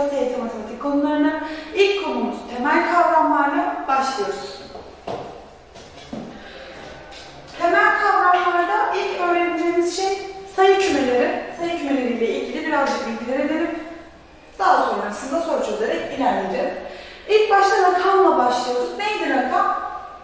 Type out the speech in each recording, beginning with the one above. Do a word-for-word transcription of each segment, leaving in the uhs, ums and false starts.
T Y T matematik konularına. İlk konumuz temel kavramlarla başlıyoruz. Temel kavramlarda ilk öğreneceğimiz şey sayı kümeleri. Sayı kümeleriyle ilgili birazcık bilgiler edelim. Daha sonrasında soru çözerek ilerleyeceğiz. İlk başta rakamla başlıyoruz. Neydi rakam?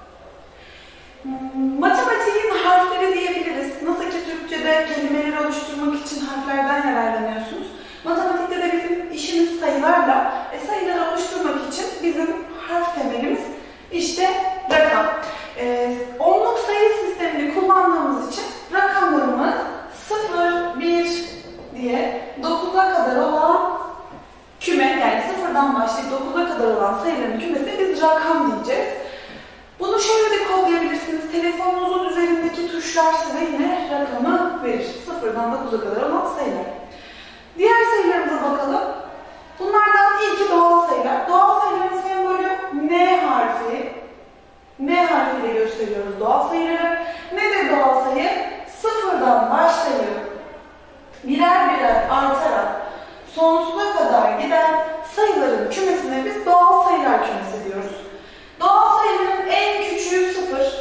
Matematiğin harfleri diyebiliriz. Nasıl ki Türkçe'de kelimeleri oluşturmak için harflerden yararlanıyorsunuz. Matematikte de bizim işimiz sayılarla. E, sayıları oluşturmak için bizim harf temelimiz işte rakam. E, onluk sayı sistemini kullandığımız için rakamlarımız sıfır, bir diye dokuza kadar olan küme, yani sıfırdan başlayıp dokuza kadar olan sayıların kümesine biz rakam diyeceğiz. Bunu şöyle de kodlayabilirsiniz. Telefonunuzun üzerindeki tuşlar size yine rakamı verir. sıfırdan dokuza kadar olan sayılar. Diğer sayılarımıza bakalım. Bunlardan ilki doğal sayılar. Doğal sayıların sembolü N harfi. N harfiyle gösteriyoruz doğal sayıları. Nedir doğal sayı? Sıfırdan başlayıp birer birer artarak sonsuza kadar giden sayıların kümesine biz doğal sayılar kümesi diyoruz. Doğal sayıların en küçüğü sıfır.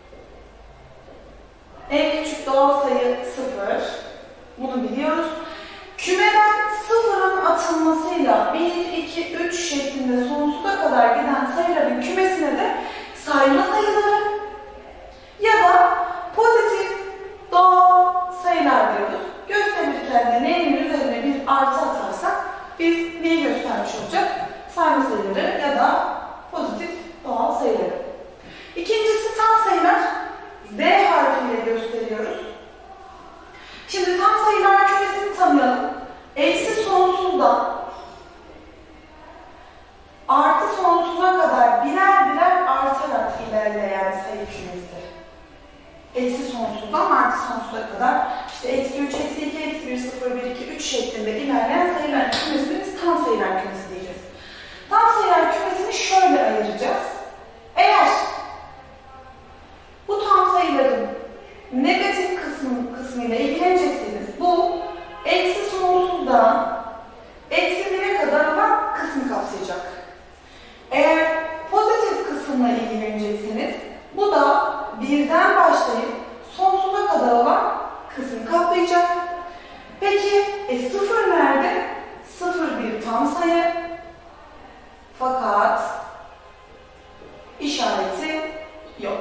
En küçük doğal sayı sıfır. Bunu biliyoruz. Kümeden sıfırın atılmasıyla bir, iki, üç şeklinde sonsuza kadar giden sayıların kümesine de sayma sayıları ya da pozitif doğal sayılar diyoruz. Gösterirken de n'nin üzerine bir artı atarsak biz neyi göstermiş olacak? Sayma sayıları ya da pozitif doğal sayıları. İkincisi tam sayılar. Z harfiyle gösteriyoruz. Şimdi tam sayılar kümesini tanıyalım. Eksi sonsuzdan artı sonsuza kadar birer birer artarak ilerleyen sayı kümesi. Eksi sonsuzdan artı sonsuza kadar işte eksi üç, eksi iki, eksi bir, sıfır, bir, iki, üç şeklinde ilerleyen sayılar kümesini biz tam sayılar kümesi diyeceğiz. Tam sayılar kümesini şöyle ayıracağız. Eğer bu tam sayıların negatif kısmı, kısmıyla ilgilenecekseniz bu eksi sonsuzdan eksi bire kadar olan kısmı kapsayacak. Eğer pozitif kısımla ilgilenecekseniz bu da birden başlayıp sonsuza kadar olan kısmı kaplayacak. Peki e, sıfır nerede? Sıfır bir tam sayı. Fakat işareti yok.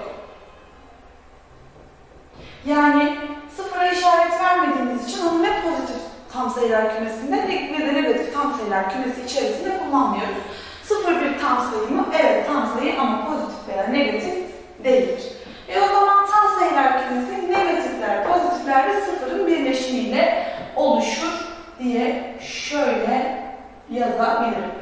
Yani sıfıra işaret vermediğimiz için onu ne pozitif tam sayılar kümesinde ne de negatif tam sayılar kümesi içerisinde kullanmıyoruz. Sıfır bir tam sayı mı? Evet, tam sayı ama pozitif veya negatif değildir. E o zaman tam sayılar kümesi negatifler, pozitifler ve sıfırın birleşimiyle oluşur diye şöyle yazabilirim.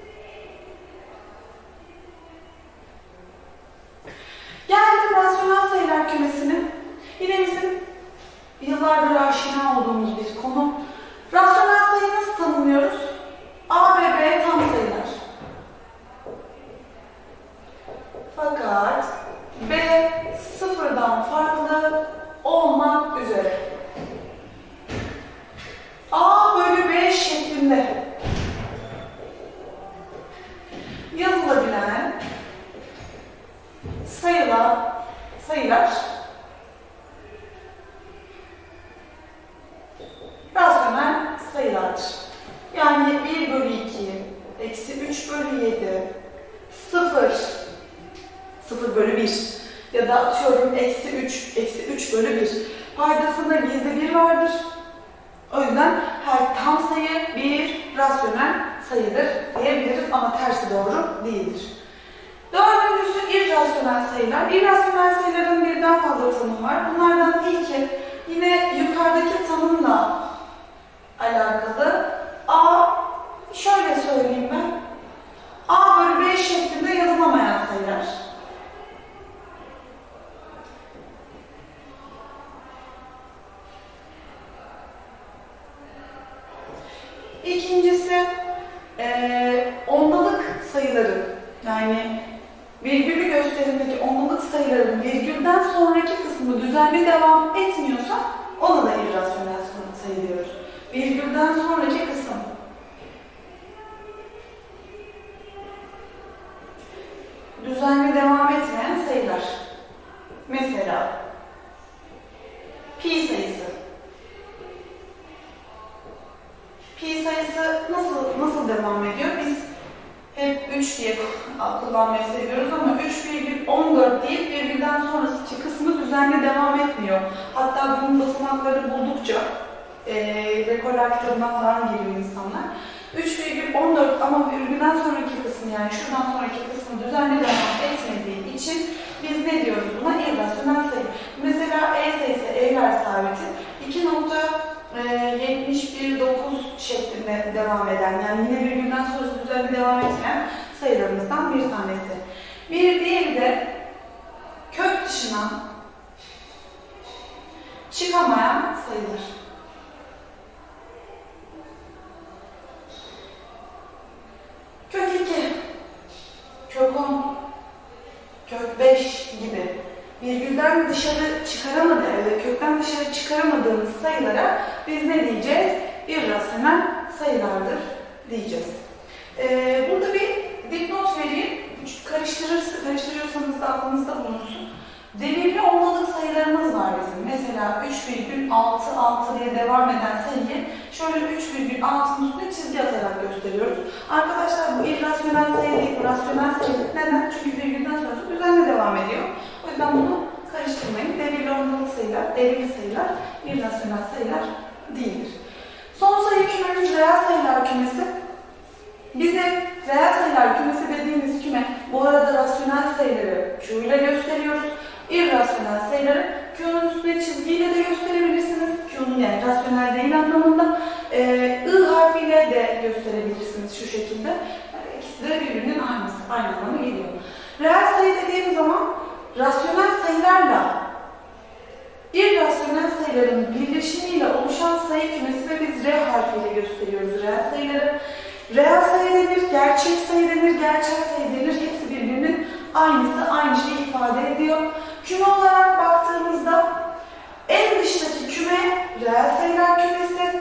Geldim rasyonel sayılar kümesine. Yine bizim yıllardır aşina olduğumuz bir konu. Rasyonel sayıyı nasıl tanımlıyoruz? A, B, B tam sayılar. Fakat B sıfırdan farklı olmak üzere. A bölü B şeklinde yazılabilen sayılar, sayılar rasyonel sayılardır. Yani bir bölü iki, eksi üç bölü yedi, sıfır, sıfır bölü bir ya da atıyorum eksi üç, eksi üç bölü bir. Paydasında gizli bir vardır. O yüzden her tam sayı bir rasyonel sayıdır diyebiliriz ama tersi doğru değildir. Dördüncüsü irrasyonel sayılar. İrrasyonel sayıların birden fazla tanımı var. Bunlardan ilki yine yukarıdaki tanımla alakalı. A, şöyle söyleyeyim ben. A bölü B şeklinde yazılamayan sayılar. İkincisi e, ondalık sayıları. Yani virgülü gösterimdeki ondalık sayıların virgülden sonraki kısmı düzenli devam etmiyorsa ona da irrasyonel sayı diyoruz. Virgülden sonraki kısım düzenli devam etmeyen sayılar. Mesela pi sayısı. Pi sayısı nasıl nasıl devam ediyor? Biz hep üç diye kullanmayı seviyoruz ama üç virgül on dört deyip virgülden sonraki kısmı düzenli devam etmiyor. Hatta bunun basamakları buldukça e, rekorlar kitabına falan giriyor insanlar. üç virgül on dört ama virgülden sonraki kısmı, yani şuradan sonraki kısmı düzenli devam etmediği için biz ne diyoruz buna? İrrasyonel sayı. Mesela e sayısı, Euler sabiti iki nokta yetmiş bir dokuz şeklinde devam eden, yani yine virgülden sonrası düzenli devam etmeyen sayılarımızdan bir tanesi. Bir diğeri de kök dışına çıkamayan sayılar. Kök iki, kök on, kök beş gibi virgülden dışarı çıkaramadığı, kökten dışarı çıkaramadığımız sayılara biz ne diyeceğiz? İrrasyonel sayılardır diyeceğiz. Ee, burada bir dipnot vereyim. Karıştırırsa, karıştırıyorsanız da aklınızda bulunsun. Devirli ondalık sayılarımız var bizim. Mesela üç virgül altı altı diye devam eden sayıyı şöyle üç virgül altının üstüne çizgi atarak gösteriyoruz. Arkadaşlar bu irrasyonel sayı değil, rasyonel sayı. Neden? Çünkü virgülden sonrası düzenli devam ediyor. O yüzden bunu karıştırmayın. Devirli ondalık sayılar, devirli sayılar, irrasyonel sayılar değildir. Son sayı kümemiz reel sayılar kümesi. Bize reel sayılar kümesi dediğimiz küme, bu arada rasyonel sayıları Q ile gösteriyoruz. İrrasyonel sayıları Q'nun üstüne çizgiyle de gösterebilirsiniz. Q'nun, yani rasyonel değil anlamında. Ee, I harfiyle de gösterebilirsiniz şu şekilde. Yani ikisi de birbirinin aynısı, aynı anlama geliyor. Reel sayı dediğim zaman rasyonel sayılarla irrasyonel sayıların birleşimiyle oluşan sayı kümesi ve biz R harfiyle gösteriyoruz reel sayıları. Reel sayı denir, gerçek sayı denir, gerçek sayı denir. Hepsi birbirinin aynısı, aynı şeyi ifade ediyor. Küme olarak baktığımızda en dıştaki küme reel sayılar kümesi.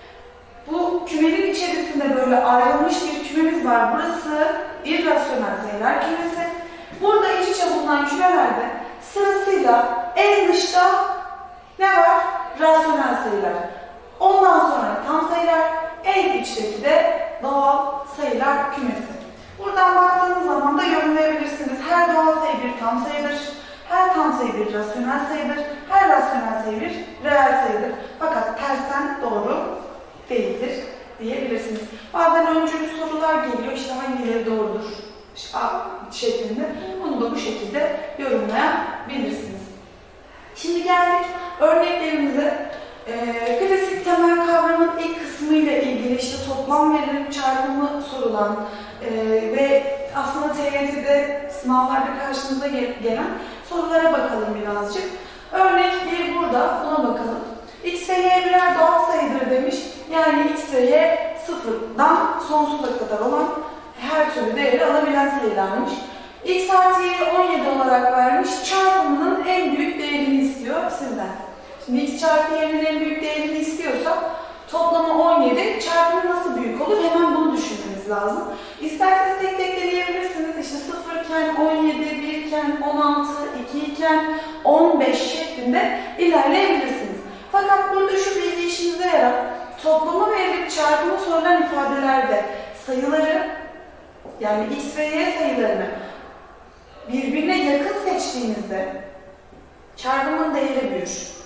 Bu kümenin içerisinde böyle ayrılmış bir kümemiz var. Burası irrasyonel sayılar kümesi. Burada iç içe bulunan kümelerde sırasıyla en dışta ne var? Rasyonel sayılar. Ondan sonra tam sayılar, en içteki de doğal sayılar kümesi. Buradan baktığınız zaman da yorumlayabilirsiniz. Her doğal sayı bir tam sayıdır. Her tam sayı bir rasyonel sayıdır. Her rasyonel sayı bir reel sayıdır. Fakat tersten doğru değildir diyebilirsiniz. Bazen öncülü sorular geliyor. İşte hangileri doğrudur işte A şeklinde. Onu da bu şekilde yorumlayabilirsiniz. Şimdi geldik örneklerimize. Ee, klasik temel kavramın ilk kısmıyla ilgili işte toplam verilerin çarpımı sorulan e, ve aslında T Y T'de sınavlarda karşınıza gelen sorulara bakalım birazcık. Örnek bir burada, buna bakalım. X ve Y birer doğal sayıdır demiş. Yani X ve Y sıfırdan sonsuza kadar olan her türlü değeri alabilen sayılarmış. X artı Y on yedi olarak vermiş. Çarpımının en büyük değerini istiyor sizden. Şimdi X çarpı Y'nin en büyük değerini istiyorsa toplamı on yedi, çarpımı nasıl büyük olur? Hemen bunu düşünmeniz lazım. İsterseniz tek tek deneyebilirsiniz. İşte sıfır iken on yedi, bir iken on altı, iki iken on beş şeklinde ilerleyebilirsiniz. Fakat burada şu bilgi işinize yarar. Toplama verilip çarpımı sorulan ifadelerde sayıları, yani X ve Y sayılarını birbirine yakın seçtiğinizde çarpımın değeri büyür.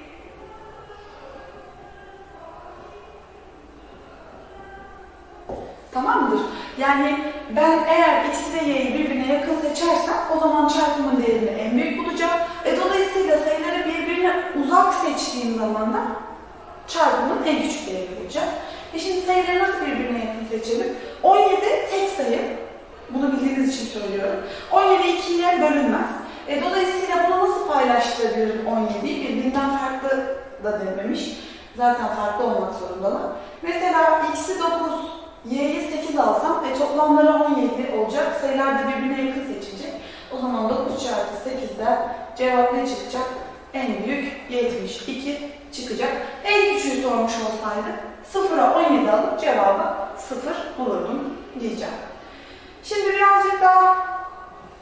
Tamam mıdır? Yani ben eğer X ve Y'yi birbirine yakın seçersem o zaman çarpımın değerini en büyük bulacağım. E, dolayısıyla sayıları birbirine uzak seçtiğim zaman da çarpımın en küçük değeri bulacağım. E şimdi sayıları nasıl birbirine yakın seçelim? on yedi tek sayı. Bunu bildiğiniz için söylüyorum. on yedi ikiye bölünmez. E, dolayısıyla bunu nasıl paylaştırabilirim on yediyi? Birbirinden farklı da dememiş. Zaten farklı olmak zorundalar. Mesela X'i dokuz, Y'yi sekiz alsam e, toplamları on yedi olacak. Sayılar da birbirine yakın seçilecek. O zaman dokuz çarpı sekizden cevap ne çıkacak? En büyük yetmiş iki çıkacak. En küçüğü sormuş olsaydı sıfıra on yedi alıp cevabı sıfır bulurdum diyeceğim. Şimdi birazcık daha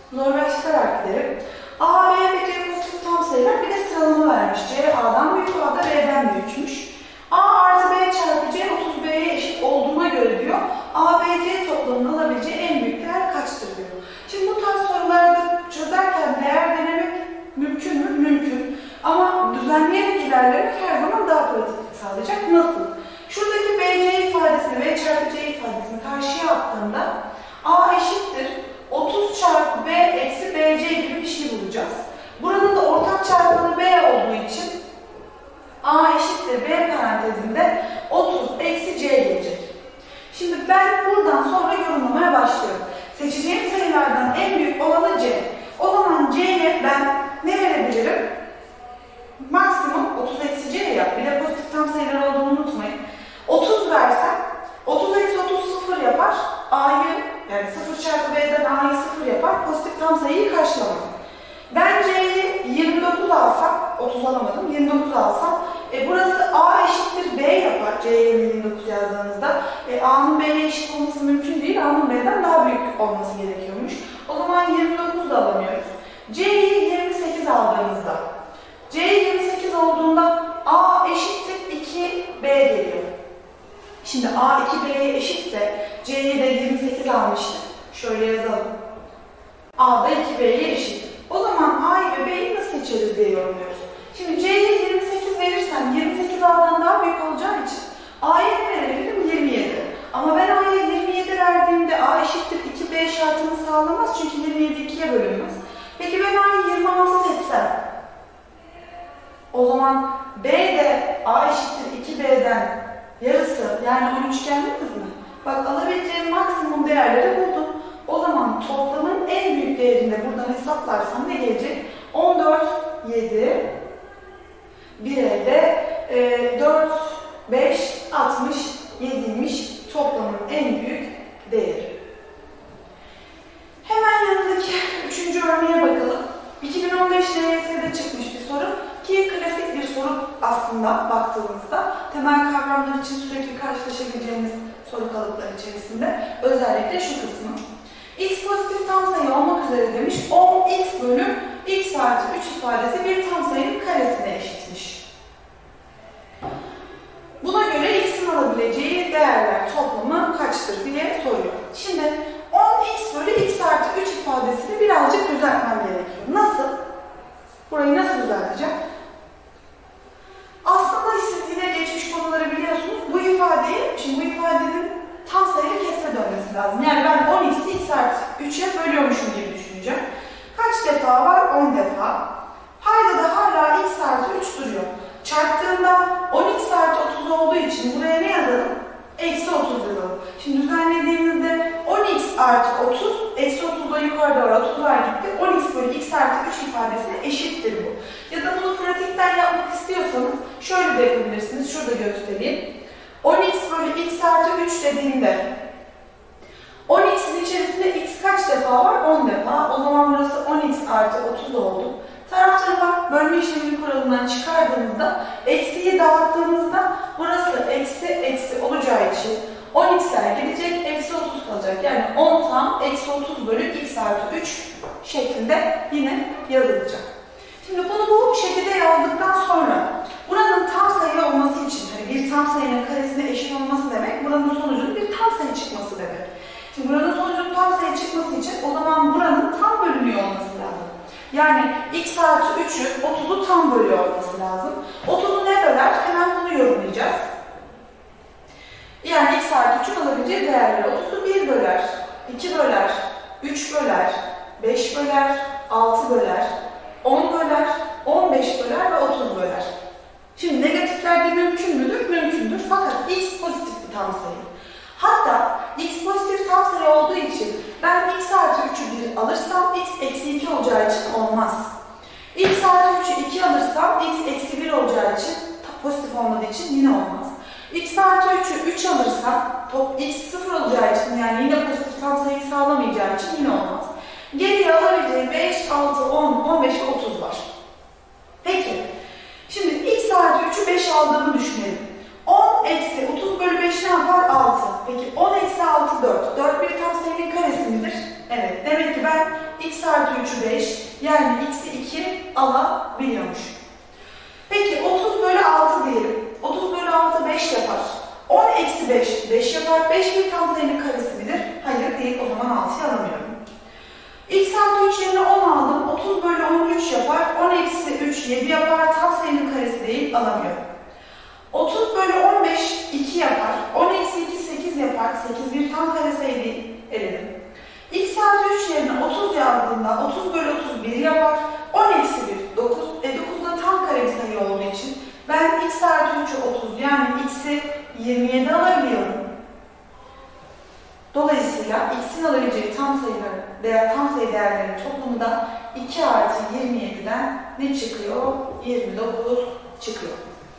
Normal çıkarak giderim. A, B ve C pozitif tam sayılar, bir de sıralama vermiş. C A'dan büyük, A da B'den büyükmüş. A artı B çarpı C otuz B'ye eşit olduğuna göre diyor, A, B, C toplamının alabileceği en büyük değer kaçtır diyor. Şimdi bu tarz sorularda çözerken değer denemek mümkün mü? Mümkün. Ama düzenleyerek ilerlemek her zaman daha pratiklik sağlayacak. Nasıl? Şuradaki B C ifadesini, B çarpı C ifadesini karşıya attığımda A eşittir otuz çarpı B eksi B C gibi bir şey bulacağız. Buranın da ortak çarpanı B olduğu için A eşittir B parantezinde otuz eksi C gelecek. Şimdi ben buradan sonra yorumlamaya başlıyorum. Seçeceğim sayılardan en büyük olanı C. O zaman C'ye ben ne verebilirim? Maksimum otuz eksi C ya. Bir de pozitif tam sayılar olduğunu unutmayın. otuz versem otuz eksi otuz sıfır yapar. A'yı yani sıfır çarpı B'den A'yı sıfır yapar. Pozitif tam sayıyı karşılamaz. Ben C'yi yirmi dokuz alsam, otuz alamadım, yirmi dokuz alsam, e, burası A eşittir B yapar. C'ye yirmi dokuz yazdığınızda. E, A'nın B'ye eşit olması mümkün değil. A'nın B'den daha büyük olması gerekiyormuş. O zaman yirmi dokuz da alamıyoruz. C'yi yirmi sekiz aldığımızda, C yirmi sekiz olduğunda A eşittir iki B geliyor. Şimdi A iki B'ye eşitse C'ye de yirmi sekiz almıştık. Şöyle yazalım. A da iki B'ye eşit. O zaman A'yı ve B'yi nasıl seçeriz diye yorumluyoruz. Şimdi C'ye yirmi sekiz verirsem yirmi sekiz A'dan daha büyük olacağı için A'ya ne verebilirim? yirmi yedi. Ama ben A'ya yirmi yedi verdiğimde A eşittir iki B şartını sağlamaz çünkü yirmi yedi ikiye bölünmez. Peki ben A'yı yirmi altı seçsem, o zaman B de A eşittir iki B'den yarısı yani on üç gelmez mi? Bak alabileceğim maksimum değerleri buldum. O zaman toplamın en büyük değerini de buradan hesaplarsam ne gelecek? on dört, yedi, bir elde e, dört, beş, altmış yediymiş toplamın en büyük değeri. Hemen yanındaki üçüncü örneğe bakalım. iki bin on beş D Y S'de çıkmış bir soru ki klasik bir soru aslında baktığımızda temel kavramlar için sürekli karşılaşabileceğimiz soru kalıpları içerisinde özellikle şu kısmı. X pozitif tam sayı olmak üzere demiş, on x bölü x artı üç ifadesi bir tam sayının karesine eşitmiş. Buna göre x'in alabileceği değerler toplamı kaçtır diye soruyor. Şimdi on x bölü x artı üç ifadesini birazcık düzeltmem gerekiyor. Nasıl? Burayı nasıl düzelteceğim? Aslında siz yine geçmiş konuları biliyorsunuz. Bu ifadeyi, şimdi bu ifadenin tam sayılı kesre dönmesi lazım. Yani ben on x'i x artı üçe bölüyormuşum gibi düşüneceğim. Kaç defa var? on defa. Payda da hala x artı üç duruyor. Çarptığımda on x artı otuz olduğu için buraya ne yazalım? Eksi otuz yazalım. Şimdi düzenlediğimizde on x artı otuz, eksi otuz da yukarıda var, otuzlar gitti. on x bölü x artı üç ifadesine eşittir bu. Ya da bunu pratikten yapmak istiyorsanız şöyle de yapabilirsiniz. Şurada göstereyim. on x bölü x artı üç dediğimde on x'in içerisinde x kaç defa var? on defa. O zaman burası on x artı otuz oldu. Taraf tarafa bölme işlemi kuralından çıkardığımızda, eksiyi dağıttığımızda burası eksi eksi olacağı için on x'ler gidecek, eksi otuz kalacak. Yani on tam eksi otuz bölü x artı üç şeklinde yine yazılacak. Şimdi bunu bu şekilde yazdıktan sonra buranın tam sayı olması için, yani bir tam sayının karesine eşit olması demek, buranın sonucunun bir tam sayı çıkması demek. Şimdi buranın sonucunun tam sayı çıkması için o zaman buranın tam bölünüyor olması lazım. Yani x artı üçün otuzu tam bölüyor olması lazım. otuzu ne böler? Hemen bunu yorumlayacağız. Yani x artı üçün alabileceği değerleri otuzu bir böler, iki böler, üç böler, beş böler, altı böler, on böler, on beş böler ve otuz böler. Şimdi negatifler de mümkün müdür? Mümkündür. Fakat x pozitif bir tam sayı. Hatta x pozitif tam sayı olduğu için ben x artı üçü bir alırsam x eksi iki olacağı için olmaz. X artı üçü iki alırsam x eksi bir olacağı için pozitif olmadığı için yine olmaz. X artı üçü üç alırsam top x sıfır olacağı için yani yine pozitif tam sayıyı sağlamayacağı için yine olmaz. Geriye alabileceği beş, altı, on, on beş ve otuz var. Peki, şimdi x artı üçü beş aldığımı düşünelim. on eksi otuz bölü beş ne yapar? altı. Peki on eksi altı dört. dört bir tam sayının karesi midir? Evet. Demek ki ben x artı üçü beş, yani x'i iki alabiliyormuş. Peki otuz bölü altı diyelim. otuz bölü altı beş yapar. on eksi beş, beş yapar. beş bir tam sayının karesi midir? Hayır değil, o zaman altıyı alamıyorum. X artı üç yerine on aldım. otuz bölü on üç yapar. on eksi üç, yedi yapar. Tam sayının karesi değil, alamıyorum. otuz bölü on beş, iki yapar. on eksi iki, sekiz yapar. sekiz bir tam kare sayı değil, eledim. X artı üç yerine otuz yazdığımda otuz bölü otuz bir yapar. on eksi bir, dokuz. E dokuz da tam kare bir sayı olduğu için ben x artı üçü otuz, yani x'i yirmi yedi alabiliyorum. Dolayısıyla x'in alabileceği tam sayıları veya tam sayı değerlerinin toplamı da iki artı yirmi yediden ne çıkıyor? yirmi dokuz çıkıyor.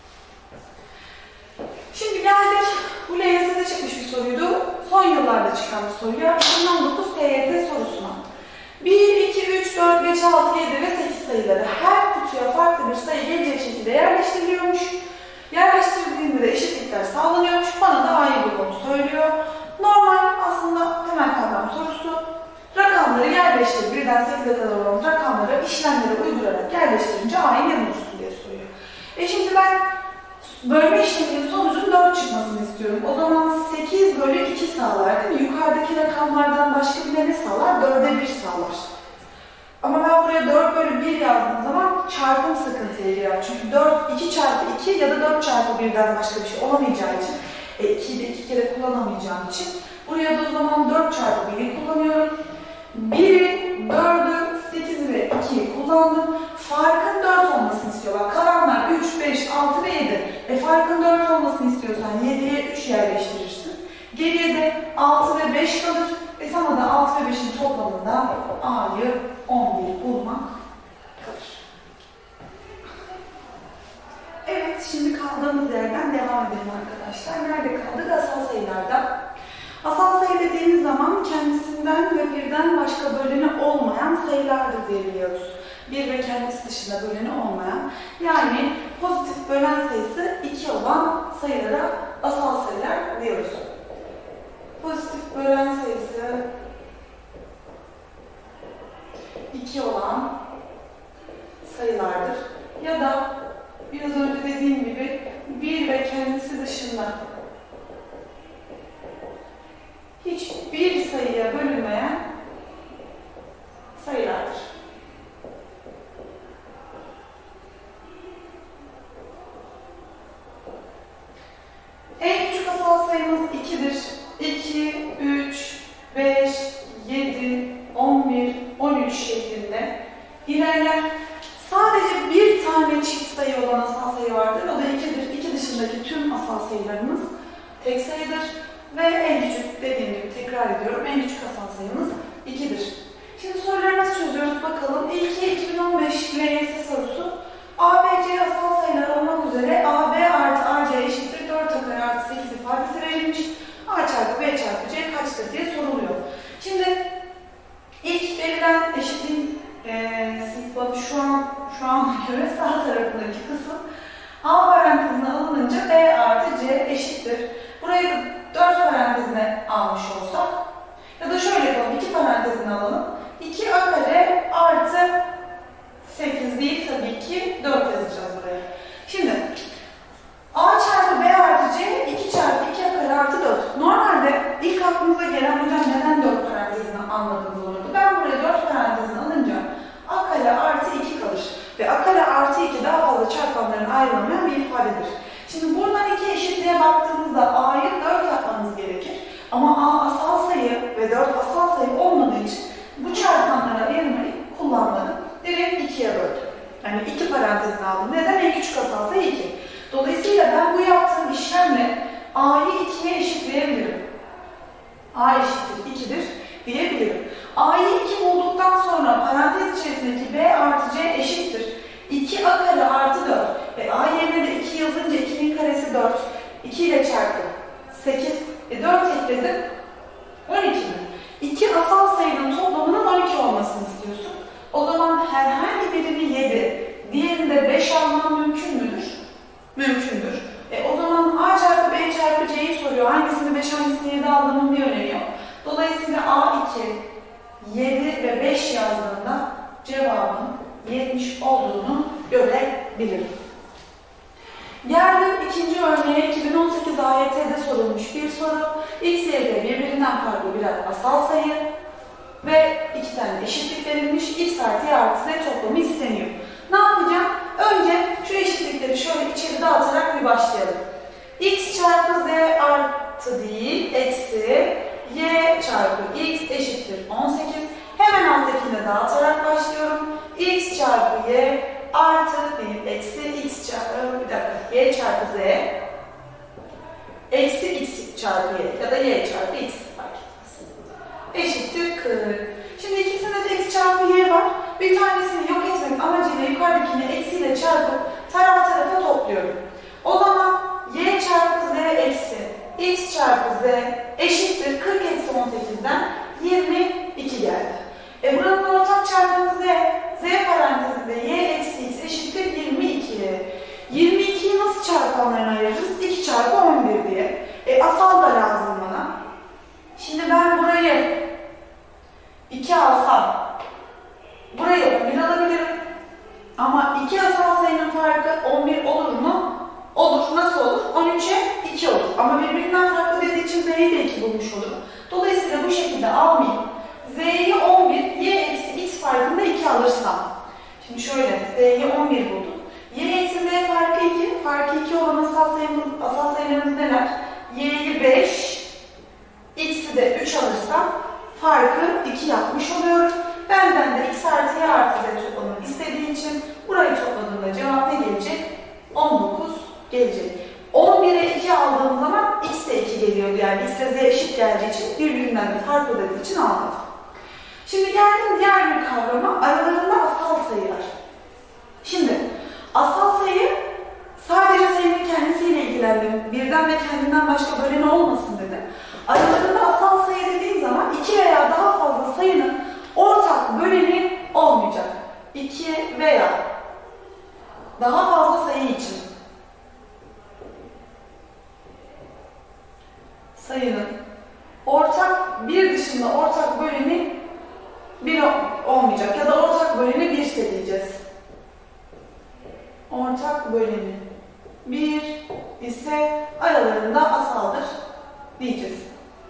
Şimdi geldik, bu L Y S'de çıkmış bir soruydu. Son yıllarda çıkan bir soruya. iki bin on dokuz T Y T sorusuna. bir, iki, üç, dört, beş, altı, yedi ve sekiz sayıları her kutuya farklı bir sayı gelecek şekilde yerleştiriliyormuş. Yerleştirildiğinde de eşitlikler sağlanıyormuş. Bana da A'yı bulmamı söylüyor. Normal aslında temel kavram sorusu. Rakamları yerleştir, birden sekize kadar olan rakamları işlemlere uydurarak yerleştirince A'yı ne bulursun diye soruyor. E şimdi ben bölme işleminin sonucunun dört çıkmasını istiyorum. O zaman sekiz bölü iki sağlar değil mi? Yukarıdaki rakamlardan başka bir ne sağlar? dörde bir sağlar. Ama ben buraya dört bölü bir yazdığım zaman çarpım sıkıntıya girer. Çünkü dört, iki çarpı iki ya da dört çarpı birden başka bir şey olamayacağı için, e, ikiyi de iki kere kullanamayacağım için buraya da o zaman dört çarpı biri kullanıyorum. biri, dördü, sekizi ve ikiyi kullandım. Farkın dört olmasını istiyorlar. Kalanlar üç, beş, altı ve yedi. E farkın dört olmasını istiyorsan yediye üç yerleştirirsin. Geriye de altı ve beş kalır. E sana da altı ve beşin toplamında A'yı on bir bulmak kalır. Evet, şimdi kaldığımız yerden devam edelim arkadaşlar. Nerede kaldık? Asal sayılarda. Asal sayı dediğimiz zaman kendisinden ve birden başka böleni olmayan sayılardır diye biliyoruz. bir ve kendisi dışında böleni olmayan, yani pozitif bölen sayısı iki olan sayılara asal sayılar diyoruz. Pozitif bölen sayısı iki olan sayılardır. Ya da biraz önce dediğim gibi bir ve kendisi dışında hiçbir sayıya bölünmeyen sayılardır. En küçük asal sayımız ikidir. iki, üç, beş, yedi, on bir, on üç şeklinde ilerler. Sadece bir tane çift sayı olan asal sayı vardır. O da ikidir. iki dışındaki tüm asal sayılarımız tek sayıdır. Ve en küçük, dediğim gibi tekrar ediyorum, en küçük asal sayımız ikidir. Şimdi soruları nasıl çözüyoruz bakalım. İlki iki bin on beş L Y S sorusu. A, B, C asal sayılar olmak üzere A, B artı A, C eşittir dört A kare artı sekiz ifadesi verilmiş. A çarpı B çarpı C kaçtır diye soruluyor. Şimdi ilk verilen eşitliğin e, sıfatı şu an şu ana göre sağ tarafındaki kısım A parantezine alınınca B artı C eşittir. Burayı da dört parantezine almış olsak ya da şöyle yapalım, iki parantezine alalım. iki A kare artı sekiz değil tabii ki dört yazacağız buraya. Şimdi A çarpı B artı C iki çarpı iki A kare artı dört. Normalde ilk aklımıza gelen hocam neden dört parantezini almadınız olurdu. Ben buraya dört parantezini alınca A kare artı iki kalır. Ve A kare artı iki daha fazla çarpanların ayrılmayan bir ifadedir. Şimdi buradan iki eşitliğe baktığımızda A'yı dört yapmanız gerekir. Ama A asal sayı ve dört asal sayı olmadığı için bu çarpanlara ayırmayı kullanmadım. Direkt ikiye böldüm. Yani iki parantezini aldım. Neden? En küçük asal sayı iki. Dolayısıyla ben bu yaptığım işlemle A'yı ikiye eşitleyebilirim. A eşittir ikidir diyebilirim. A'yı iki bulduktan sonra parantez içerisindeki B artı C eşittir iki A kare artı dört. Ve A yerine de iki yazınca ikinin karesi dört. iki ile çarptım. sekiz. E dört ekledim. on iki mi? iki asal sayının toplamının on iki olmasını istiyorsun. O zaman herhangi birini yedi, diğerini de beş almam mümkün müdür? Mümkündür. E o zaman A çarpı B çarpı C'yi soruyor. Hangisini beş, hangisini yedi aldığımın bir önemi yok. Dolayısıyla A iki, yedi ve ve beş yazdığında cevabın yetmiş olduğunu görebilirim. Geldim ikinci örneğe. iki bin on sekiz A Y T'de sorulmuş bir soru. X, Y, Z birbirinden farklı birer asal sayı ve iki tane eşitlik verilmiş. X artı Y artı Z toplamı isteniyor. Ne yapacağım? Önce şu eşitlikleri şöyle içeri dağıtarak bir başlayalım. X çarpı Z artı değil, eksi Y çarpı X eşittir on sekiz. Hemen alttakini dağıtarak başlıyorum. X çarpı Y artı değil, eksi X çarpı, bir dakika, Y çarpı Z eksi X çarpı Y ya da Y çarpı X fark etmez. Eşittir kırk. Şimdi ikisinde de X çarpı Y var. Bir tanesini yok etmek amacıyla yukarıdakini eksiyle çarpıp taraf tarafa topluyorum. O zaman Y çarpı Z eksi X çarpı Z eşittir kırk eksi on sekizden yirmi iki geldi. E buranın ortak çarpanı Z. Z parantezinde Y eksi X eşittir yirmi iki. yirmi ikiyi nasıl çarpanlarına ayırırız? iki çarpı on bir diye. E asal da lazım bana. Şimdi ben burayı iki alsam, burayı on bir alabilirim. Ama iki asal sayının farkı on bir olur mu? Olur. Nasıl olur? on üçe iki olur. Ama birbirinden farklı dediği için Z'yi de iki bulmuş olurum. Dolayısıyla bu şekilde almayayım. Z'yi on bir, Y eksi X farkında iki alırsam. Şimdi şöyle, Z'yi on bir buldum. Y eksi Z farkı iki. Farkı iki olan asal sayımız, asal sayılarımız neler? Y'yi beş, X'i de üç alırsam farkı iki yapmış oluyorum. Benden de X artı Y artı Z toplamını istediği için burayı topladığımda cevap ne gelecek? on dokuz gelecek. on bire iki aldığım zaman X de iki geliyordu. Yani X ile Z eşit geldiği için birbirinden de farklı dediği için almadım. Şimdi geldim diğer bir kavrama, aralarında asal sayılar. Şimdi asal sayı sadece sayının kendisiyle ilgilendim. Birden ve kendinden başka böleni olmasın dedim. Aralarında asal sayı dediğim zaman iki veya daha fazla sayının ortak böleni olmayacak. iki veya daha fazla sayı için sayının ortak bir dışında ortak böleni bir olmayacak ya da ortak böleni bir ise diyeceğiz. Ortak böleni bir ise aralarında asaldır diyeceğiz.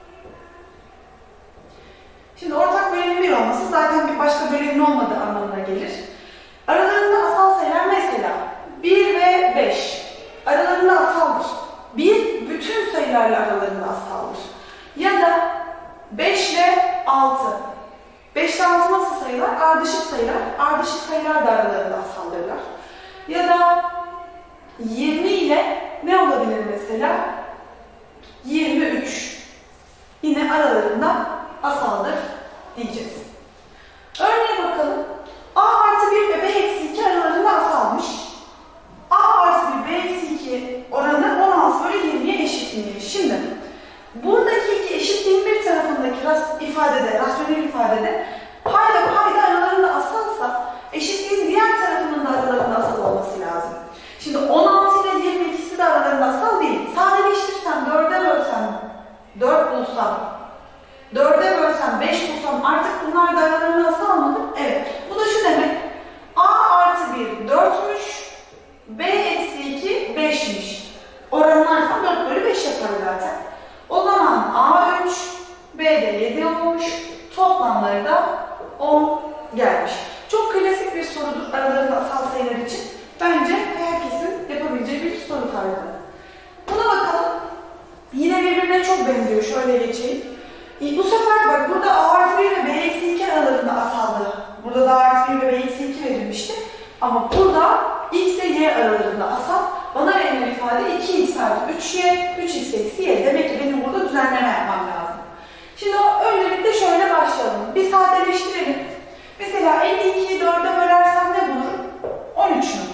Şimdi ortak bölenin bir olması zaten bir başka bölenin olmadığı anlamına gelir. Aralarında asal sayılar mesela bir ve beş aralarında asaldır. bir bütün sayılarla aralarında asaldır. Ya da beş ile altı. beş ile altı nasıl sayılar? Ardışık sayılar. Ardışık sayılar da aralarında asaldırlar. Ya da yirmi ile ne olabilir mesela? yirmi üç. Yine aralarında asaldır diyeceğiz. Örneğe bakalım. A artı bir ve B eksi iki aralarında asalmış. A artı bir, B eksi iki oranı on altı bölü yirmiye eşitmiş. Şimdi buradaki iki eşitliğin bir tarafındaki ras ifadede, rasyonel ifadede payla payda aralarında asalsa eşitliğin diğer tarafının da aralarında asal olması lazım. Şimdi on altı ile yirmi ikisi de aralarında asal değil. Sadeleştirsem, dörde bölsem, dört bulsam, dörde bölsem, beş bulsam artık bunlar da aralarında asal mıdır? Evet. Bu da şu demek. A artı bir dörtmüş, B eksi iki beşmiş. Oranlarsam dört bölü beş yapar zaten. O zaman A üç, B de yedi olmuş. Toplamları da on gelmiş. Çok klasik bir sorudur aralarında asal sayılar için. Bence herkesin yapabileceği bir soru tarzı. Buna bakalım. Yine birbirine çok benziyor. Şöyle geçeyim. Bu sefer bak burada A artı bir ve B eksi iki aralarında asaldı. Burada da A artı bir ve B eksi iki verilmişti. Ama burada X ile Y aralarında asal. Bana verilen ifade iki x artı üç y, üç x eksi y. Demek ki benim burada düzenleme yapmam lazım. Şimdi öncelikle şöyle başlayalım. Bir sadeleştirelim. Mesela elli ikiyi dörde bölersem ne bulurum? on üç mü?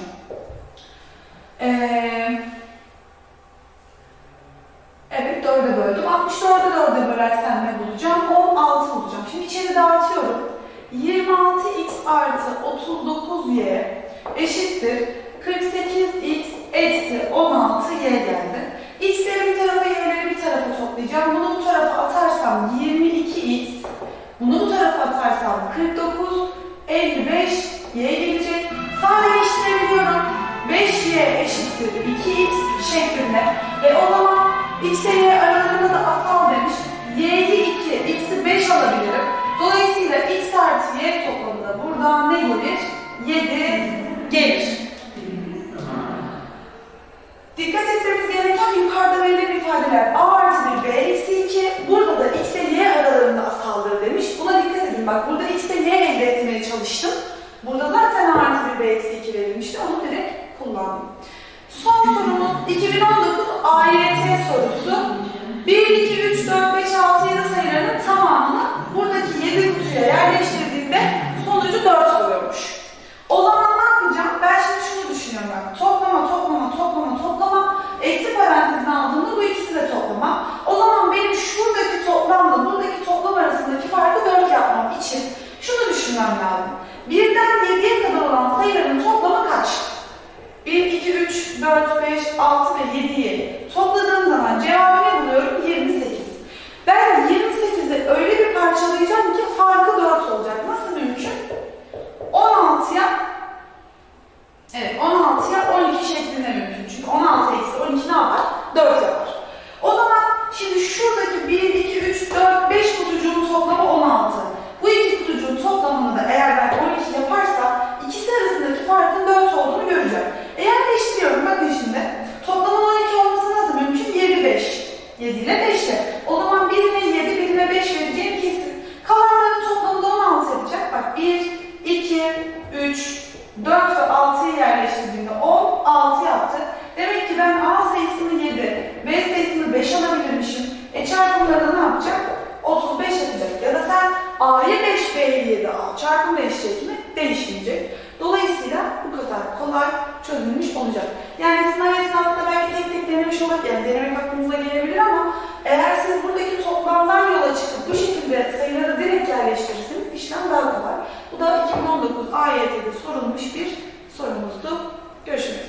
Ee, evet dörde böldüm. altmış dörde dörde bölersem ne bulacağım? on altı bulacağım. Şimdi içeri dağıtıyorum. yirmi altı x artı otuz dokuz y eşittir kırk sekiz x eksi on altı y geldi. X'leri bir tarafa, y'leri bir tarafa toplayacağım. Bunu bu tarafa atarsam yirmi iki x, bunu bu tarafa atarsam kırk dokuz iki x şeklinde. E o zaman x ile y aralarında da asal demiş. y'yi iki, x'i beş alabilirim. Dolayısıyla x artı y toplamı da buradan ne gelir? yedi gelir. Dikkat etmemiz gereken yukarıda verilen ifadeler a artı bir, b eksi iki. Burada da x ile y aralarında asaldır demiş. Buna dikkat edin. Bak burada x ile y elde etmeye çalıştım. Burada zaten a artı bir, b eksi iki verilmişti. Onu direkt kullandım. Son sorumuz iki bin on dokuz A Y T sorusu. bir, iki, üç, dört, beş, altı, yedi sayılarının tamamını buradaki yedi kutuya yerleştirdiğinde sonucu dört oluyormuş. O zaman ne yapacağım? Ben şimdi şunu düşünüyorum bak. Toplama, toplama, toplama, toplama. Eksi parantezine aldığımda bu ikisi de toplama. O zaman benim şuradaki toplamla buradaki toplam arasındaki farkı dört yapmam için şunu düşünmem lazım. birden yediye kadar olan sayıların toplamı kaç? bir, iki, üç, dört, beş, altı ve yediyi topladığım zaman cevabı ne buluyorum? yirmi sekiz. Ben yirmi sekizi öyle bir parçalayacağım ki farkı dört olacak. Nasıl mümkün? on altıya evet on altıya on iki şeklinde mümkün. Çünkü on altı eksi on iki ne yapar? dört yapar. O zaman şimdi şuradaki bir, iki, üç, dört, beş kutucuğun toplamı on altı. Bu iki kutucuğun toplamını da eğer ben on iki yaparsam ikisi arasındaki farkın dört olduğunu göreceğim. Eğer değiştiriyorum bakın şimdi. Toplamın on iki olması nasıl mümkün? yirmi beş. yedi ile beşte. O zaman birine yedi, birine beş vereceğim kesin. Kalanların toplamı da on altı yapacak. Bak bir, iki, üç, dört ve altıyı yerleştirdiğimde on altı yaptı. Demek ki ben A sayısını yedi, B sayısını beş alabilirmişim. E çarpımları ne yapacak? otuz beş yapacak. Ya da sen A'ya beş, B'ye yedi al. Çarpım değişecek mi? Değişmeyecek. Dolayısıyla bu kadar kolay çözülmüş olacak. Yani sınav esnasında belki tek tek denemiş olabilir. Yani denemek aklınıza gelebilir ama eğer siz buradaki toplamdan yola çıkıp bu şekilde sayıları direkt yerleştirirseniz işlem daha kolay. Bu da iki bin on dokuz A Y T'de sorulmuş bir sorumuzdu. Görüşmek üzere.